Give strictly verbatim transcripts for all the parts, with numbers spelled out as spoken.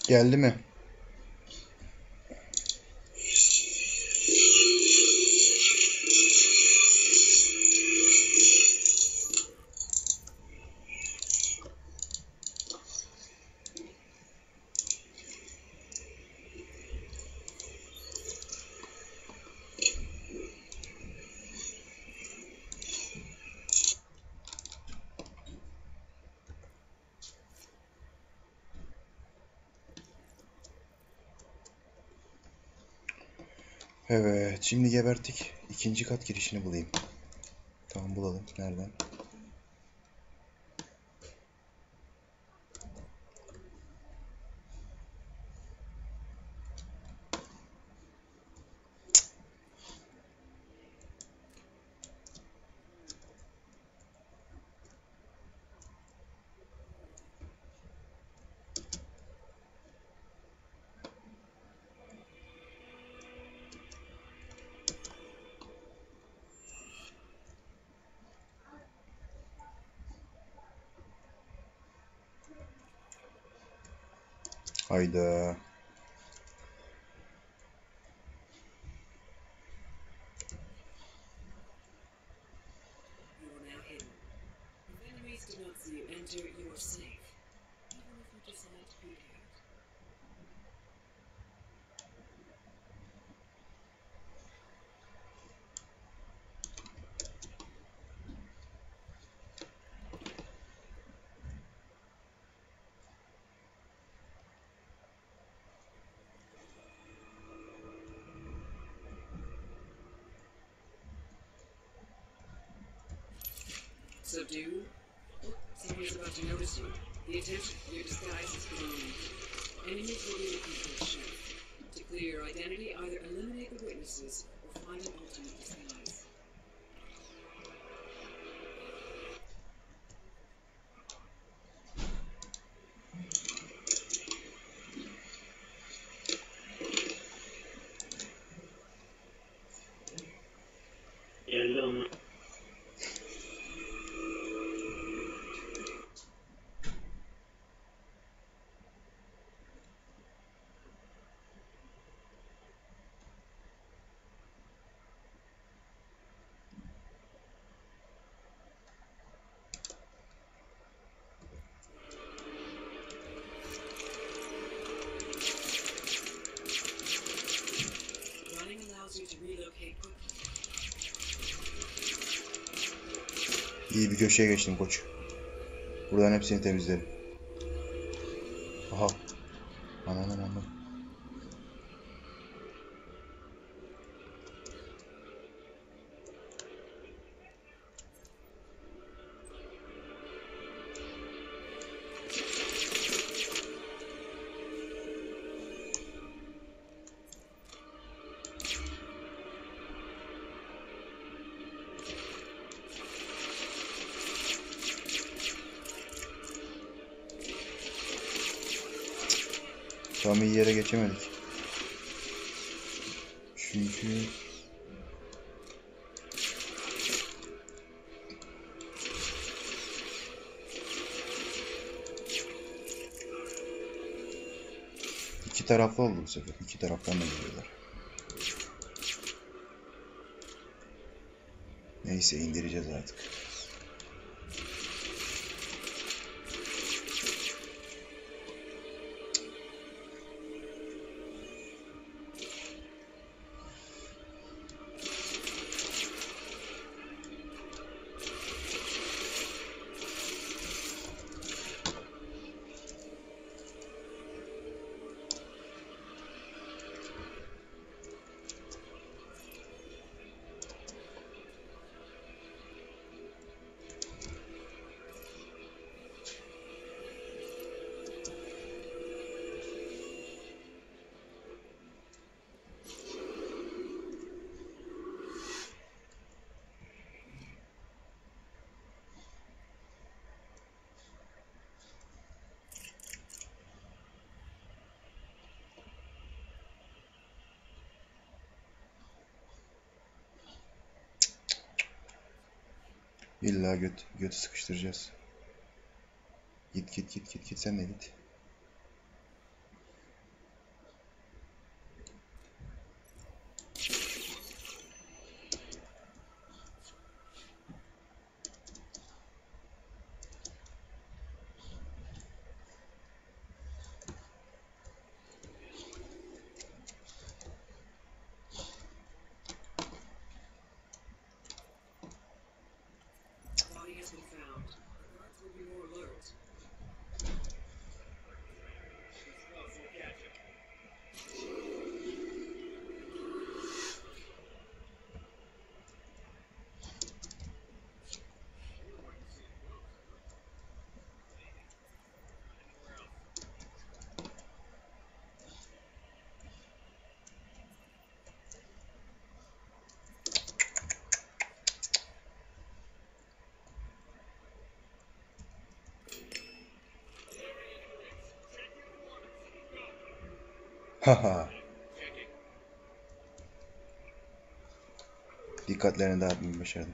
Geldi mi? Evet, şimdi geberttik. İkinci kat girişini bulayım. Tamam, bulalım. Nereden? Hayda. Subdue? Someone's about to notice you. The attention, your disguise is blown. Enemies will be looking for a sheriff. To clear your identity, either eliminate the witnesses or find an alternate disguise. Geldim. Running allows you to relocate quickly. İyi bir köşeye geçtim koç. Buradan hepsini temizlerim. Aha. Ananın ananın. Tam iyi yere geçemedik. Çünkü iki taraflı oldu bu sefer. İki taraftan da geliyorlar. Neyse, indireceğiz artık. İlla göt, götü sıkıştıracağız. Git git git git git, sen de git. Haha. Dikkatlerini dağıtmayı başardım.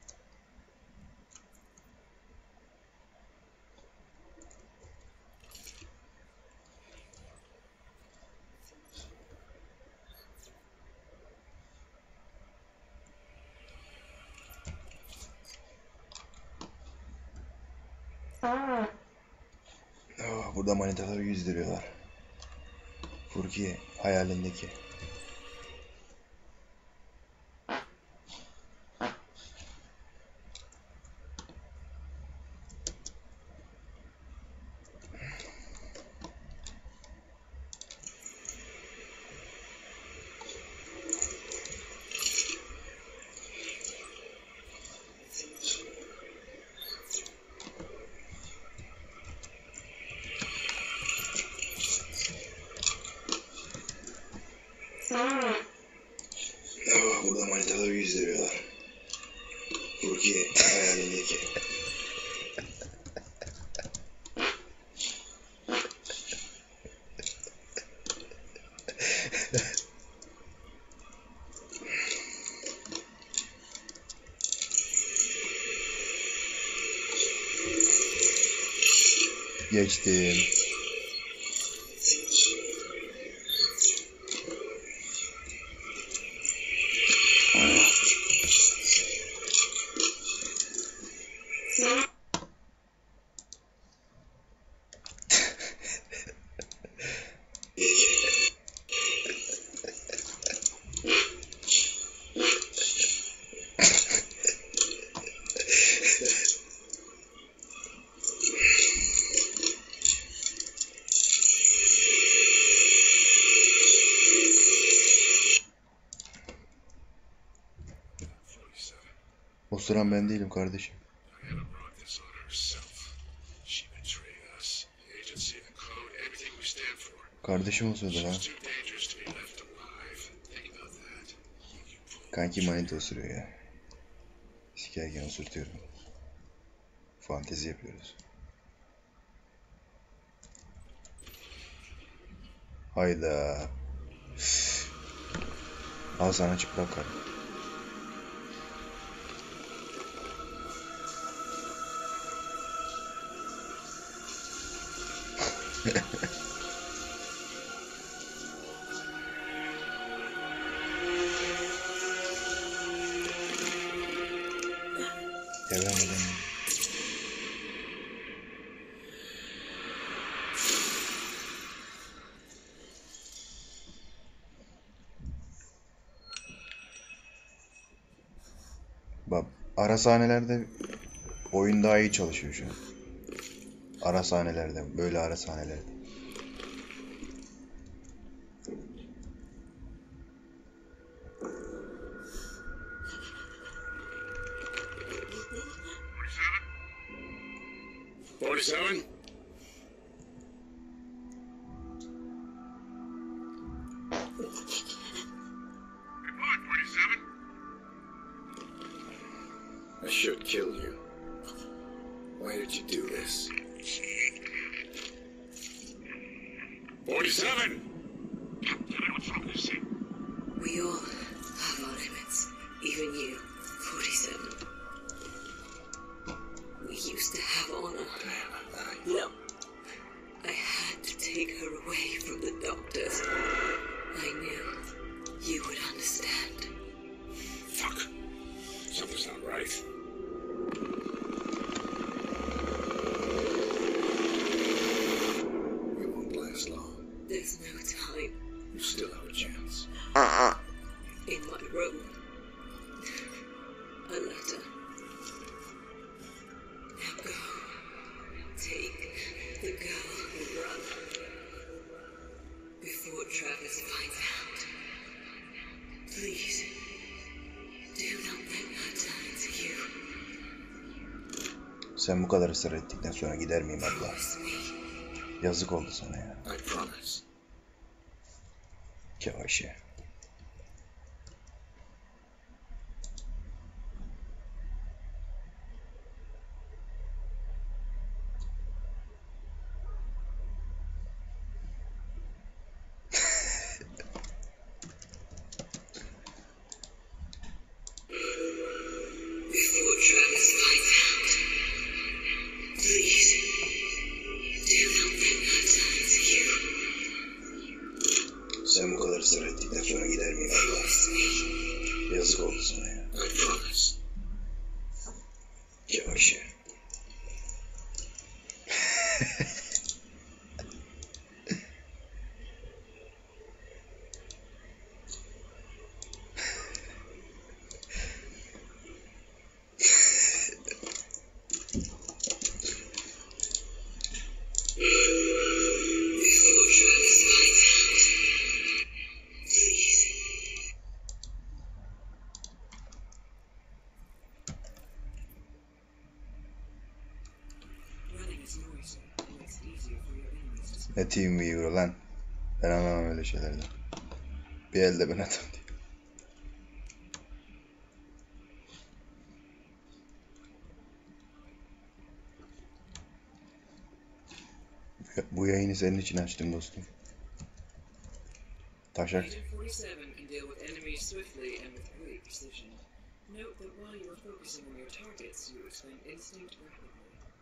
Oh, burada manitaları yüzdürüyorlar. Furki hayalindeki. Oh, burada manitaları yüzdürüyorlar. Furki hayalindeki. Geçtim. Osuran ben değilim kardeşim. Diana brought this on herself. She betrayed us, the agency, the code, everything we stand for. Kardeşim osurdu lan. She's too dangerous to be left alive. Think about that. You pull Kanki manita osuruyor ya. Sikerken osurtuyorum. Fantezi yapıyoruz. Hayda. Al sana çıplak karı. Devam edelim. Bak, ara sahnelerde oyun daha iyi çalışıyor şu an. Ara sahnelerde, böyle ara sahnelerde. forty-seven? Report, forty-seven. I should kill you. Why did you do this? forty-seven! Captain, what's wrong with this thing? We all have our limits. Even you, forty-seven. We used to have honor. No. I had to take her away from the doctors. I knew you would understand. Fuck. Something's not right. It won't last long. There's no time. You still have a chance. In my room. A letter. Now go. Take the girl and run. Before Travis finds out. Please. Do not let her turn to you. Sen bu kadar ısrar ettikten sonra gider miyim abla? Promise me. Yazık oldu sana ya. I promise. Kevaşe. Yazık oldu sana ya. I promise. Yavaş ya. Running is noisy and makes it easier for your enemies to spot. Ne team viewer lan. Ben anlamam öyle şeylerden. Bir elde ben adam diyor. Bu yayını senin için açtım dostum. Taşak. Agent forty-seven can deal with enemies swiftly and with great precision. Note that while you are focusing on your targets, you expend instinct rapidly.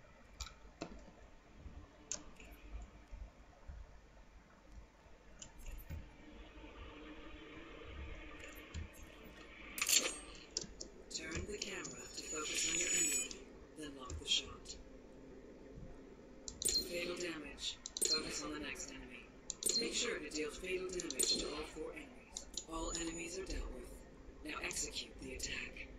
Turn the camera to focus on your enemy, then lock the shot. Fatal damage. Focus on the next enemy. Make sure to deal fatal damage to all four enemies. All enemies are dealt with. Now execute the attack.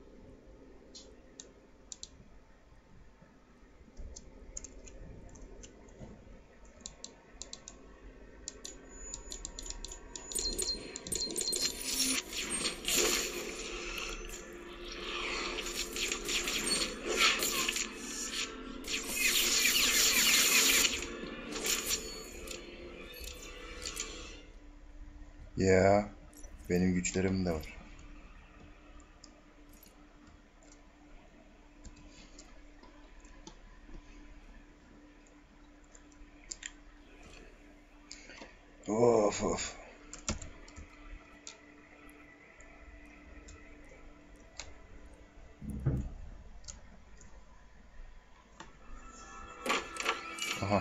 Ya benim güçlerim de var. Of of. Aha.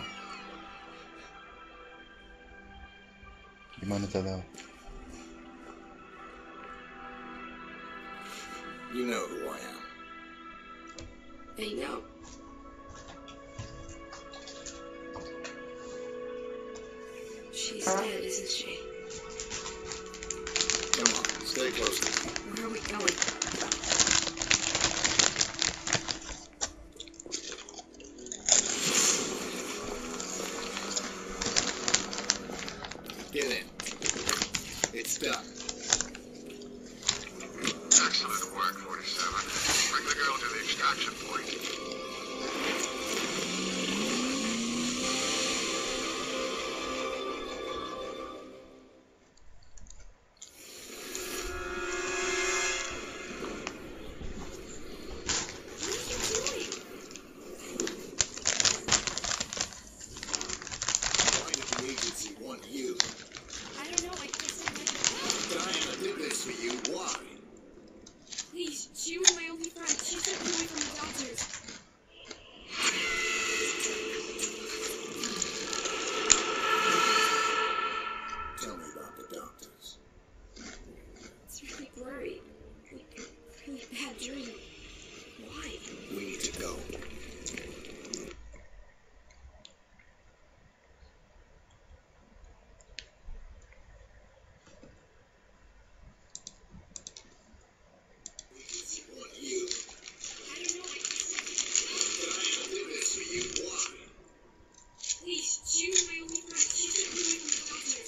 Bir manita daha. You know who I am. They know. She's dead, isn't she? Come on, stay close to me. Where are we going? Get in. It's done. Excellent work, forty-seven. Bring the girl to the extraction point. Why did the agency want you? I don't know. I guess I might. Diana did this for you. Why? Please, she was my only friend. She took me away from the doctors. Tell me about the doctors. It's really blurry. Like a really bad dream. Why? We need to go. Agency want you. I don't know. I Diana did this for you. Why? Please, she was my only friend. She took me away from the doctors.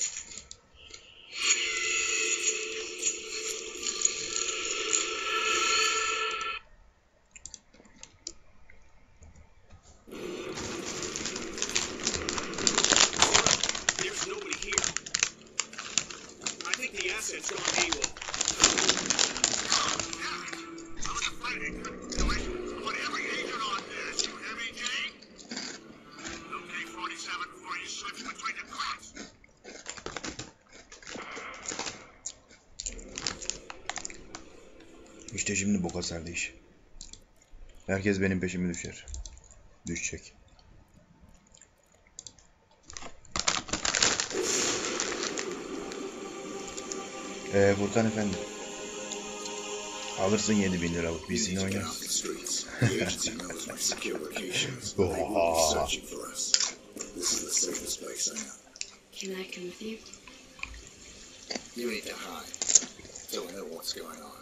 There's nobody here. I think the asset's gone AWOL. I was afraid he couldn't do it. Put every agent on this, you heavy, Jane? Okay, forty-seven, before you slips between the cracks. İşte şimdi boka sardı iş. Herkes benim peşime düşer. Düşecek. Ee, Furkan efendi. Alırsın yedi bin liralık You bizimle need to get oynar. off the streets. The agency knows my secure locations. They will be searching for us. This is the safest place I know. Can I come with you? You need to hide till we know what's going on.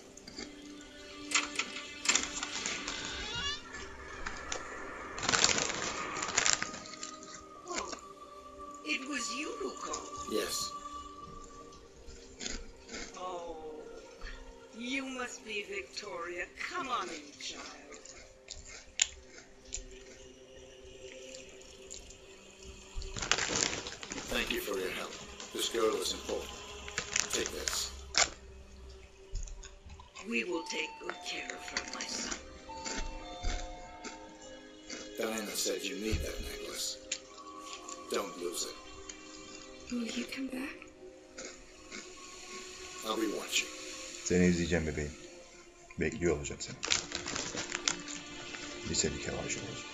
Oh, it was you who called. Yes. Oh, you must be Victoria. Come on in, child. Thank you for your help. This girl is important. Take this. We will take good care of her, my son. Diana said you need that necklace. Don't lose it. Will you come back? I'll be watching. Seni izleyeceğim bebeğim. Bekliyor olacağım seni. Lisedeki havacı olacağım.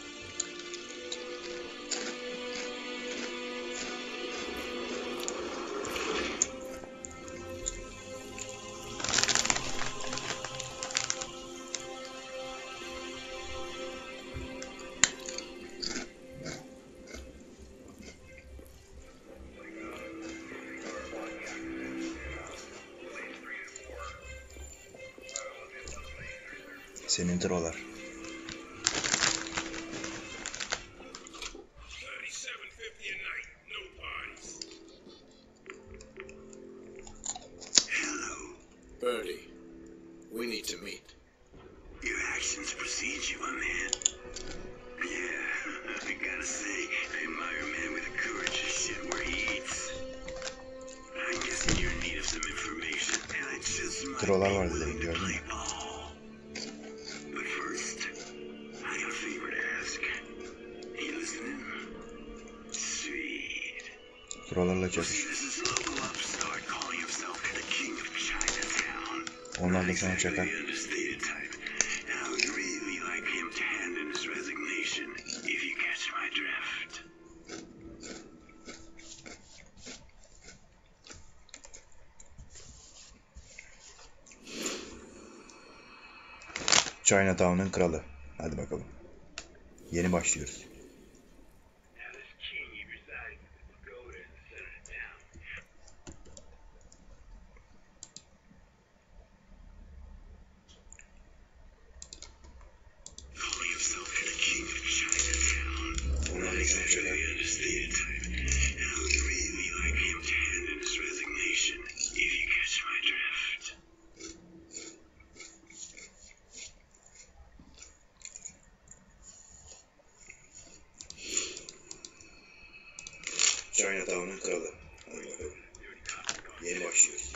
Senin troller. thirty-seven fifty a night, no parties. Hello. Birdie, we need to meet. Your actions precede you, my man. Yeah, I gotta say, I admire a man with the courage to shit where he eats. I'm guessing you're in need of some information, and I just might Troller be var willing dedim, to gördün mü? play ball. But first, I got a favor to ask. Are you listening? Sweet. Troller'la See, çatış. this is local upstart calling himself the King of Chinatown. Onlar da Not sana exactly çakar. the understated type. And I would really like him to hand in his resignation, if you catch my drift. Chinatown'un kralı. Hadi bakalım. Yeni başlıyoruz. Now this king, he resides in the pagoda in the center of town. Calling himself the King of Chinatown. Not exactly the understated type. And I would really like him to hand in his resignation, if you catch my drift. Chinatown'un kralı. Hadi bakalım. Yeni başlıyoruz.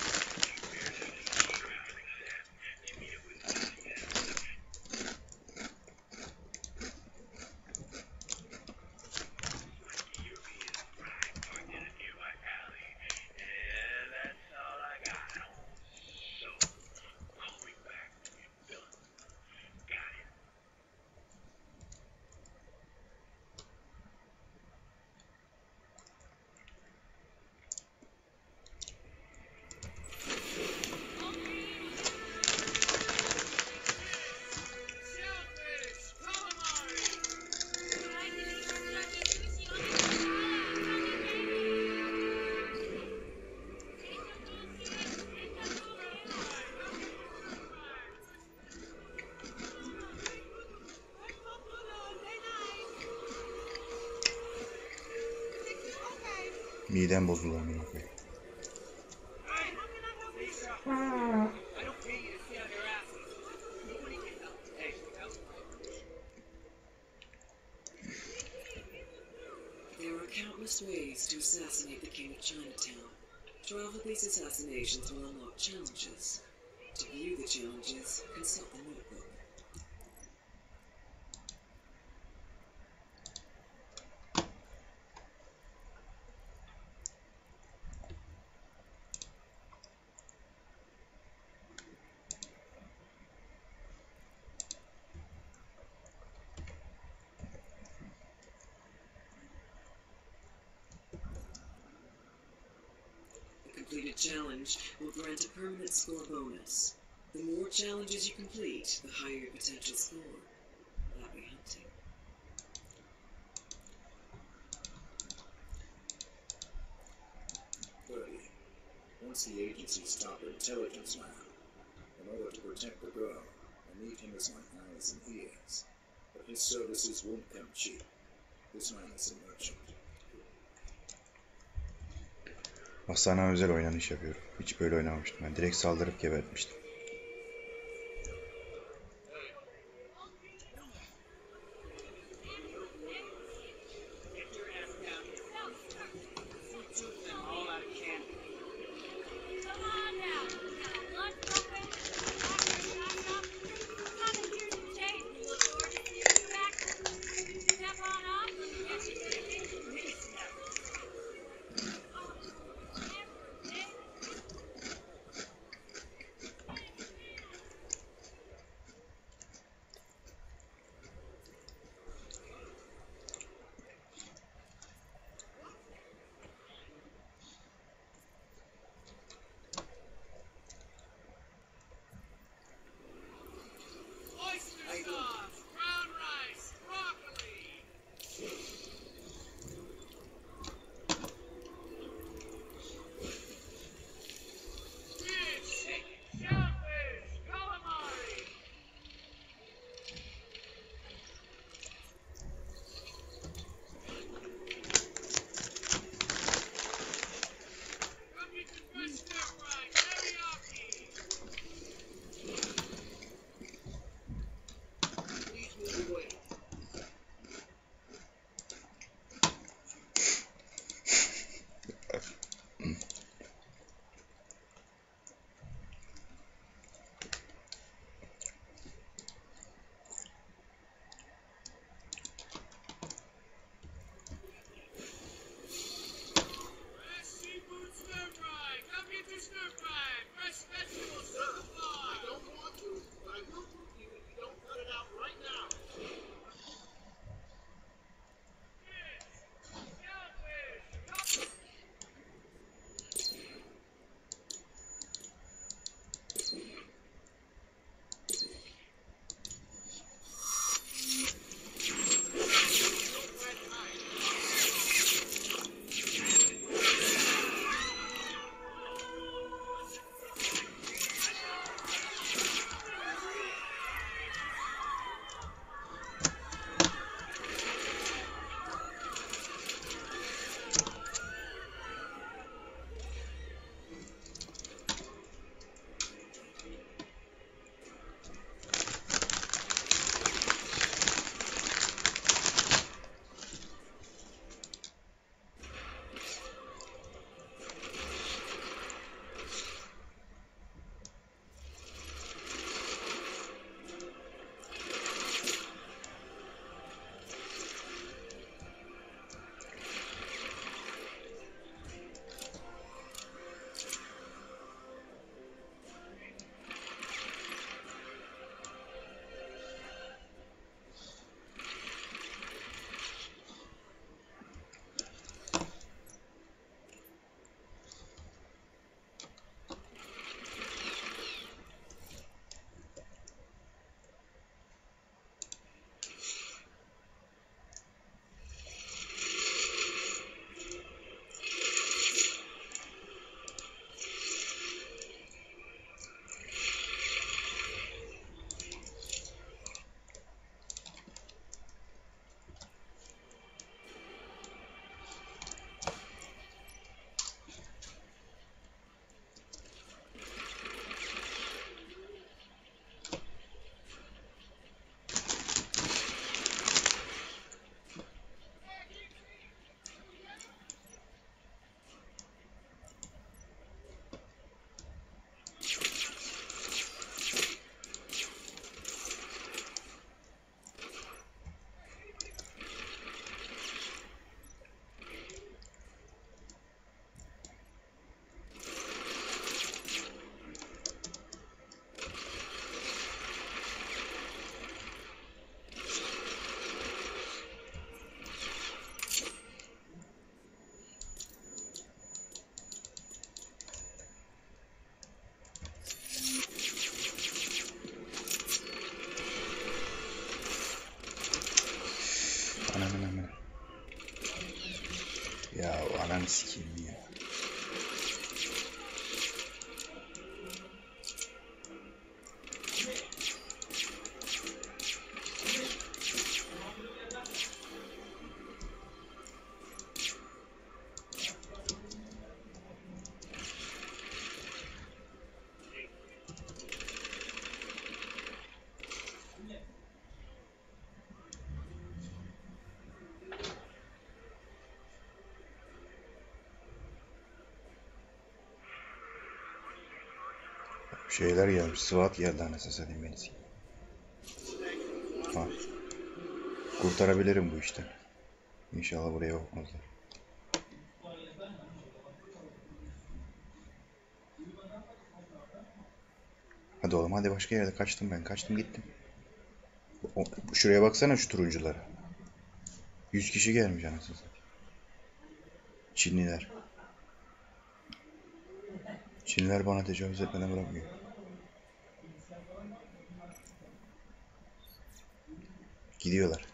Midem bozuldu amına koyayım. I don't pay you to sit on your asses. Nobody can help. Hey, help. There are countless ways to assassinate the King of Chinatown. Twelve of these assassinations will unlock challenges. To view the challenges, consult the notebook. The completed challenge will grant a permanent score bonus. The more challenges you complete, the higher your potential score. That way hunting. Birdie, once the agency stopped intelligence lab, in order to protect the girl, I need him as my eyes and ears. But his services won't come cheap. This man is a merchant. Sana özel oynanış yapıyorum. Hiç böyle oynamamıştım. Ben direkt saldırıp gebertmiştim. Get your ass down here. Shoot them all out of candy. Come on now. Lunch open. Lock up. Come and here's the change. We look forward to seeing you back. Step on off. Yes, you can get your minutes now. Oh, everything. Sikeyim ya. Şeyler gelmiş. SWAT geldi anasını satayım beni. Ha. Kurtarabilirim bu işten. İnşallah buraya bakmazlar. Hadi oğlum hadi, başka yerde kaçtım ben. Kaçtım gittim. O, şuraya baksana, şu turunculara. Yüz kişi gelmiş anasını satayım. Çinliler. Çinliler bana tecavüz etmeden bırakmıyor. Gidiyorlar.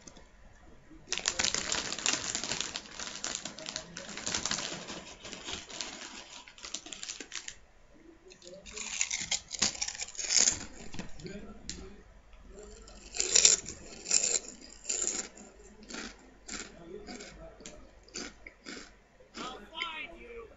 I'll find you.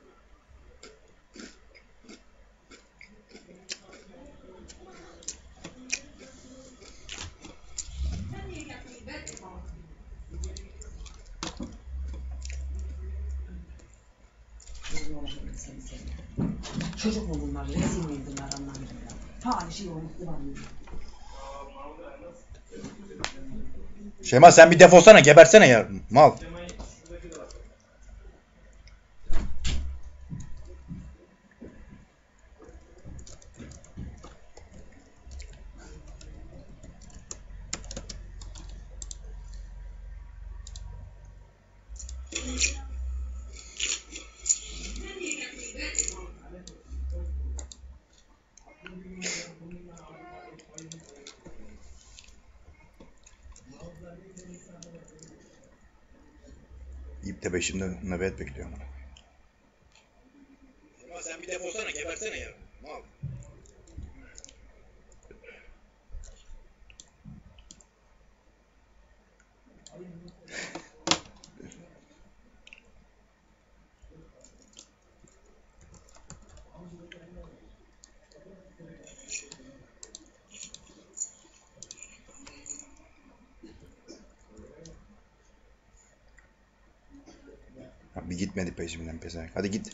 Çocuk mu bunlar? Rezil miyim bunlar anlamadım ya. Ha şey olmuş devamlı. Şema sen bir defolsana, gebersene ya mal. İp de peşimde nöbet bekliyorum. Şema sen bir defolsana, gebersene ya mal. Ha, bir gitmedi peşimden pezevenk. Hadi git.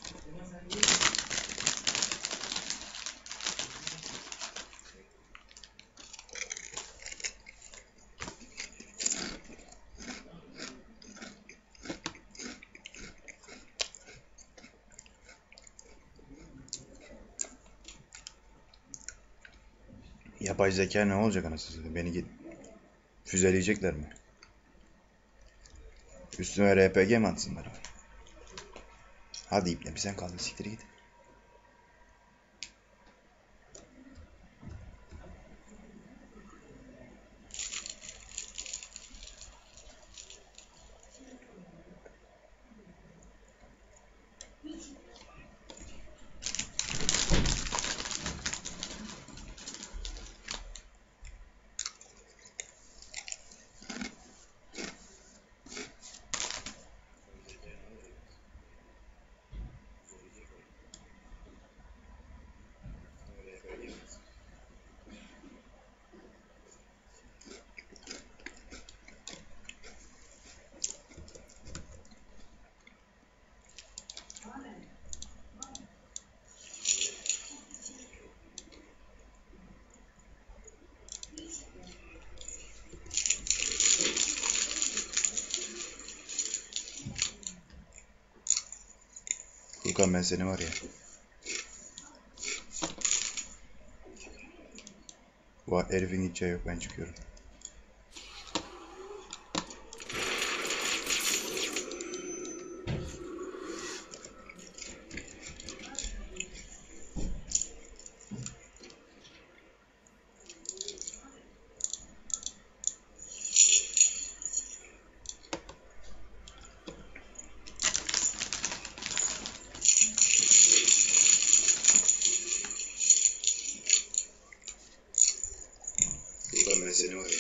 Yapay zeka ne olacak anasını satayım? Beni git. Füzeleyecekler mi? Üstüme R P G mi atsınlar? Hadi ipne, bir sen kaldın, siktir git. Furkan ben seni var ya. Va herifin gideceği yok, ben çıkıyorum. Ulan ben seni var ya.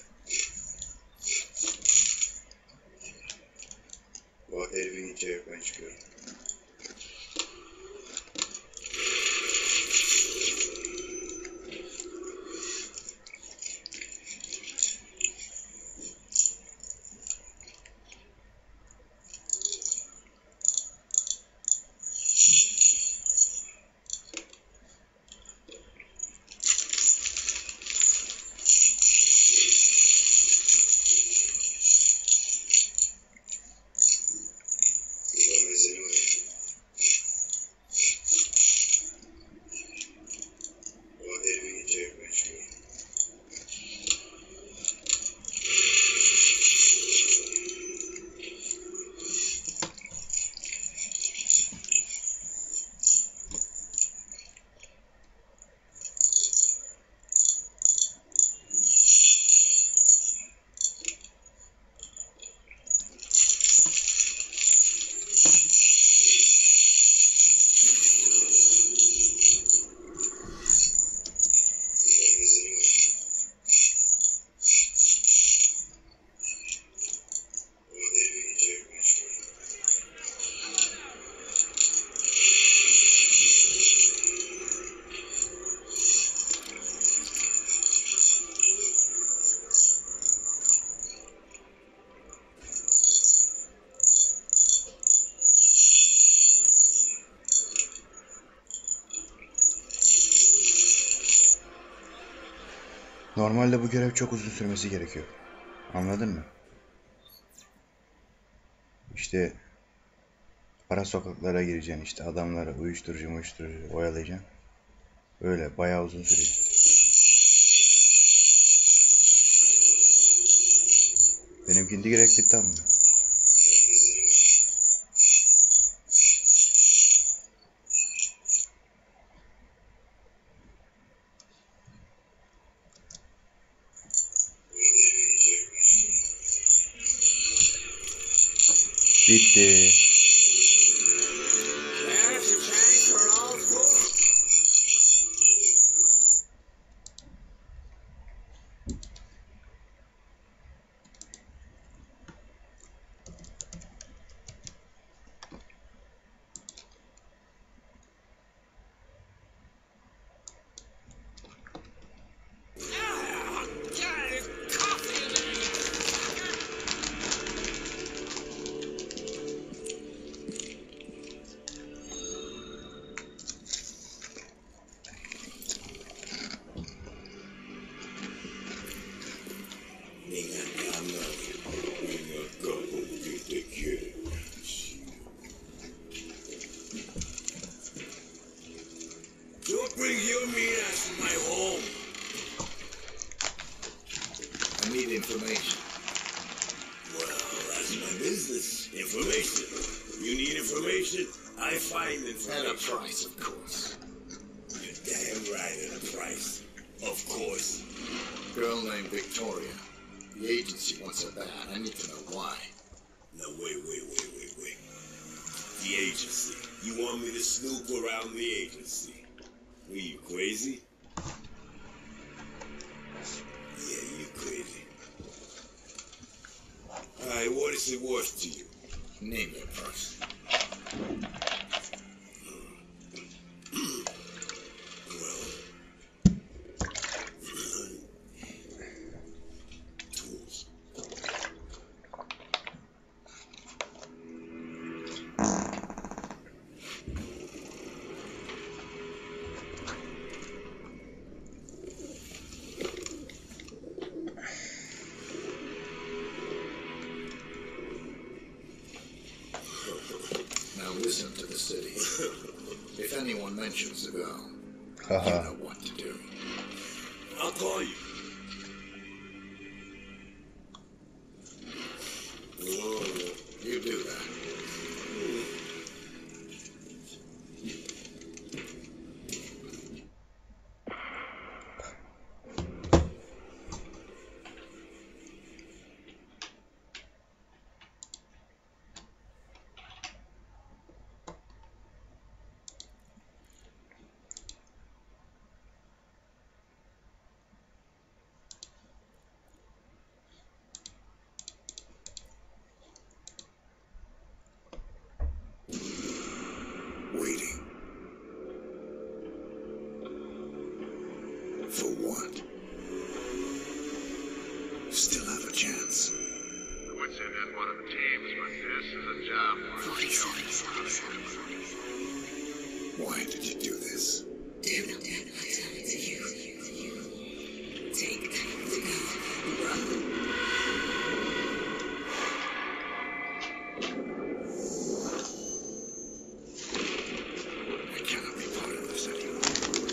O herifin gideceği yok, ben çıkıyorum. Ulan ben seni var ya. O herifin gideceği yok, ben çıkıyorum. Normalde bu görev çok uzun sürmesi gerekiyor. Anladın mı? İşte ara sokaklara gireceksin, işte adamları uyuşturucu uyuşturucu oyalayacaksın. Öyle bayağı uzun sürüyor. Benimkinde gerek bitti ama. Bitti. Don't bring your meat ass to my home. I need information. Well, that's my business. Information. You need information, I find At a information. price, of course. You're damn right at a price. Of course. Girl named Victoria. The agency wants her bad. I need to know why. Now wait, wait, wait, wait, wait. The agency. You want me to snoop around the agency? Were you crazy? Yeah, you crazy. Alright, what is it worth to you? Name it first. Well, tools. Now listen to the city. If anyone mentions the girl, you Haha. know what to do. I'll call you. Whoa. You do that. For what? Still have a chance. I would say that's one of the teams, but this is a job for you. Why did you do this? Damn it, Dad, I tell it to you. Take the go. Run. I cannot be part of this anymore.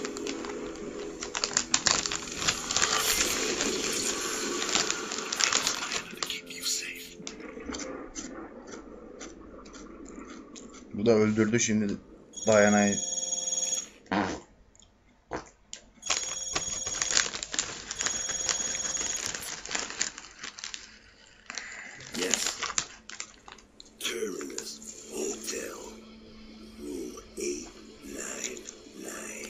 I am to keep you safe. Bu da öldürdü şimdi Diana'yı. Yes. Terminus Hotel. Room eight nine nine.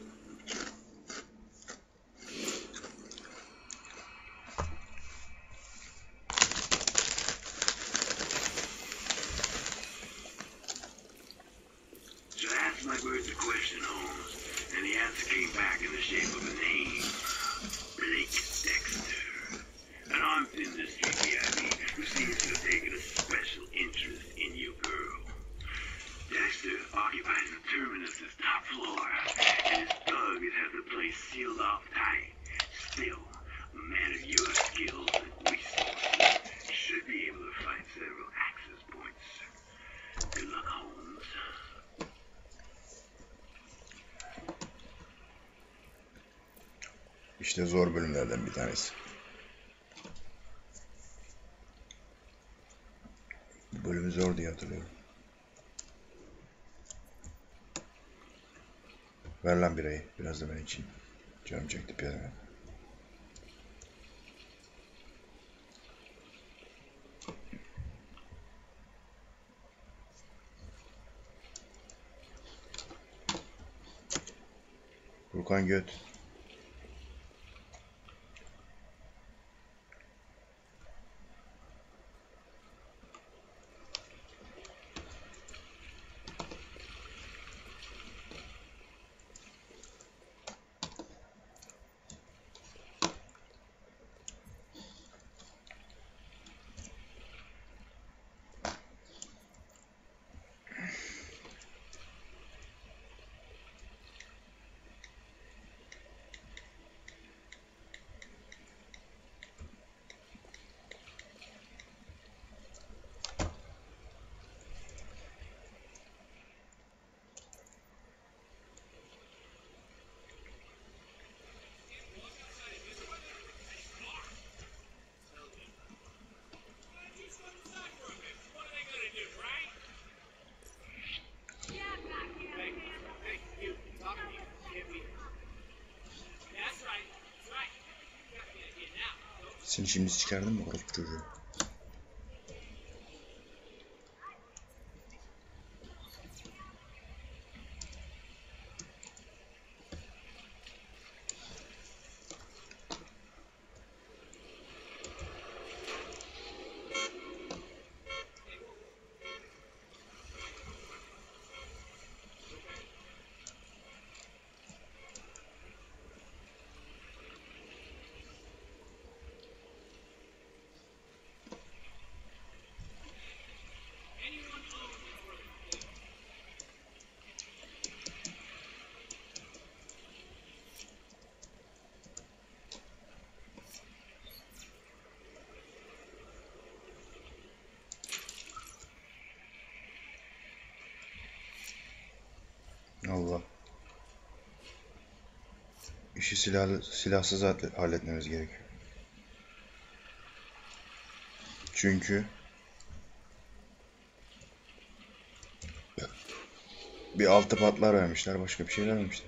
So I asked my birds a question, Holmes, and the answer came back in the shape of a name. Blake Dexter. An armed industry P I B who seems to have taken a special interest in your girl. Dexter occupies the terminus's top floor, and his thugs have the place sealed off tight. Still, a man of your skills and resources should be able to find several access points. Good luck, Holmes. İşte zor bölümlerden bir tanesi. Bu bölümü zor diye hatırlıyorum. Ver lan birayı. Biraz da ben içeyim. Canım çekti piyano. Furkan göt. Seni şimdi çıkardın mı orospu çocuğu? Allah. İşi silahlı, silahsız halletmemiz gerekiyor. Çünkü bir altı patlar vermişler, başka bir şeyler vermişler.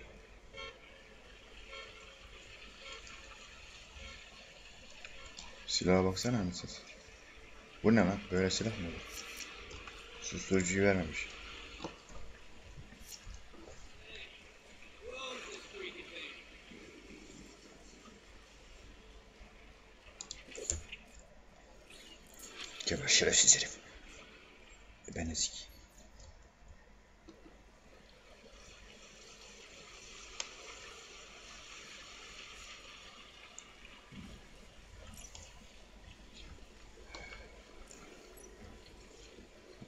Silaha baksana anasını. Bu ne lan? Böyle silah mı olur? Susturucuyu vermemiş. Geber şerefsiz herif. Ben ezik.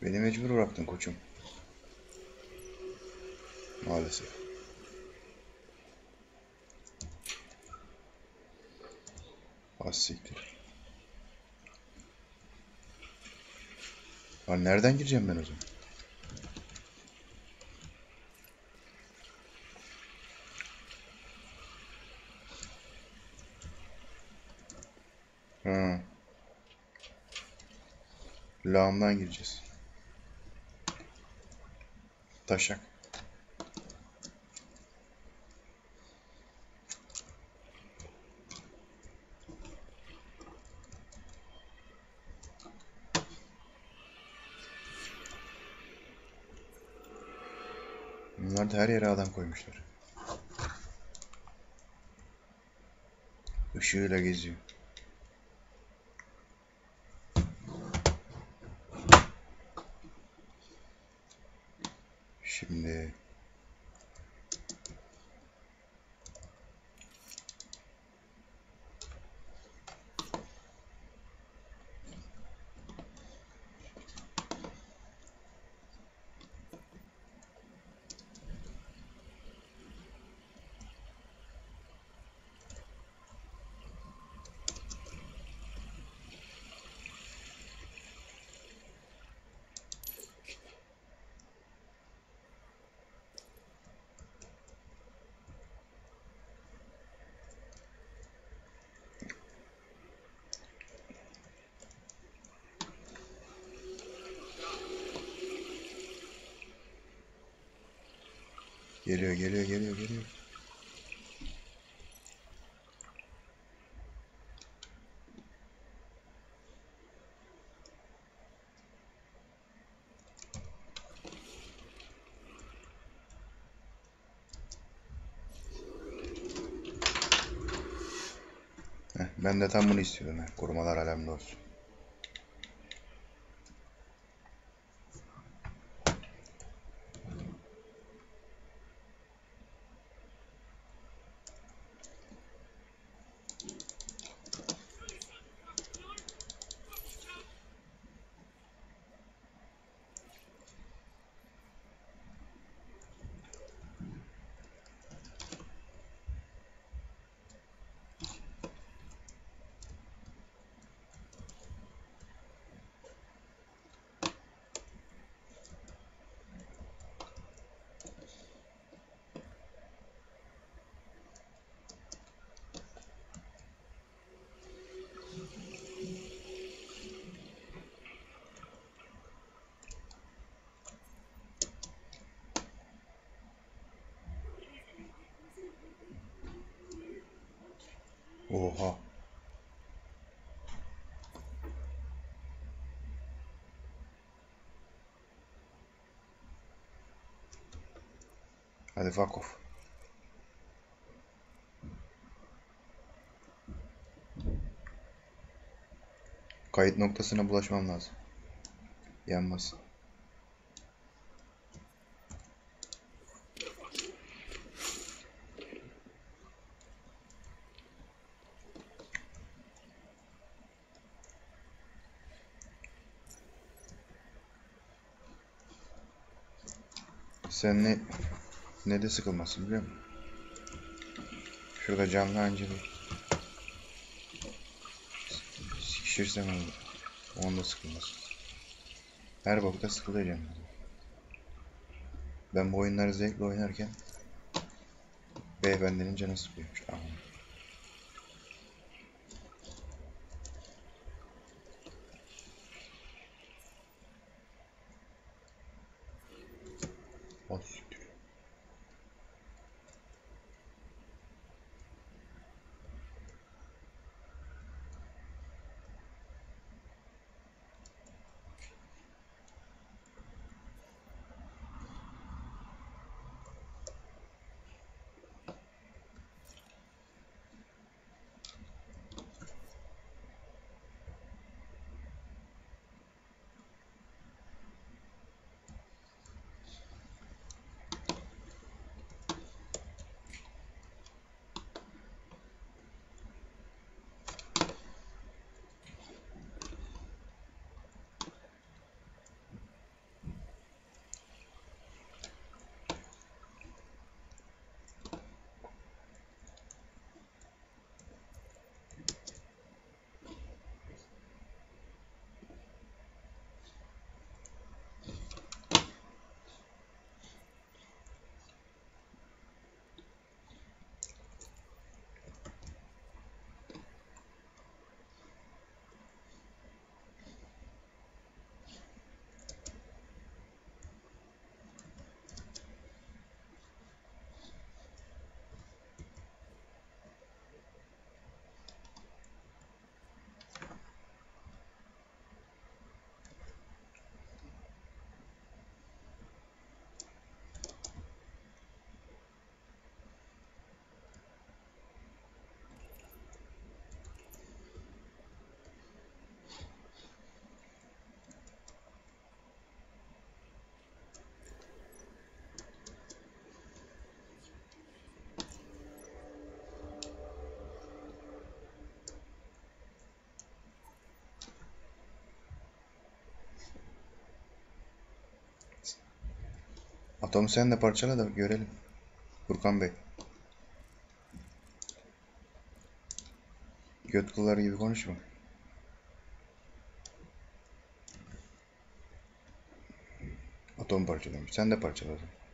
Beni mecbur bıraktın koçum. Maalesef. Az siktir. Lan nereden gireceğim ben o zaman? Ha. Lağımdan gireceğiz. Taşak. Bunlar da her yere adam koymuşlar. Işığıyla geziyor. Şimdi geliyor, geliyor, geliyor, geliyor. Heh, ben de tam bunu istiyordum. Heh, korumalar alemde olsun. Oha. Hadi fuck off. Kayıt noktasına bulaşmam lazım. Yanmasın. Sen ne ne de sıkılmasın biliyor musun? Şurada canlı anca bir sikişirsem olur. Onda sıkılmasın. Her bokta sıkılacağım. Ben bu oyunları zevkle oynarken beyefendinin canı sıkıyormuş. Tamam. O siktir. Atomu sen de parçala da görelim. Furkan Bey. Göt kılları gibi konuşma. Atom parçalamış. Sen de parçala.